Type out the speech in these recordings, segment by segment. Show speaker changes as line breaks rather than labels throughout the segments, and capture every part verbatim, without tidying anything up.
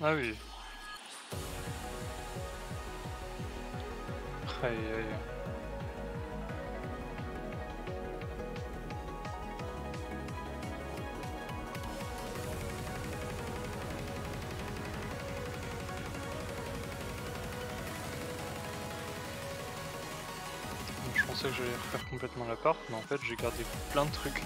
Ah oui. Aïe aïe. Je pensais que j'allais refaire complètement l'appart, mais en fait j'ai gardé plein de trucs.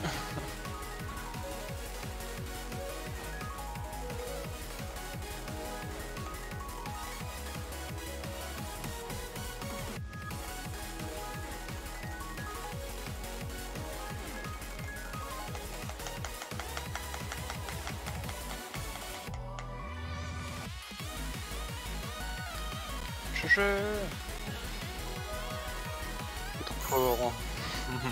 Je... C'est trop fort. Hein.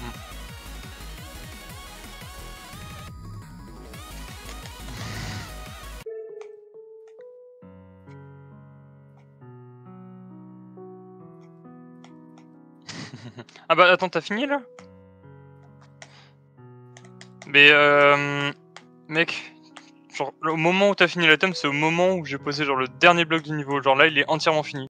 Ah bah attends, t'as fini là? Mais euh, mec, genre au moment où t'as fini la thème, c'est au moment où j'ai posé genre le dernier bloc du niveau. Genre là, il est entièrement fini.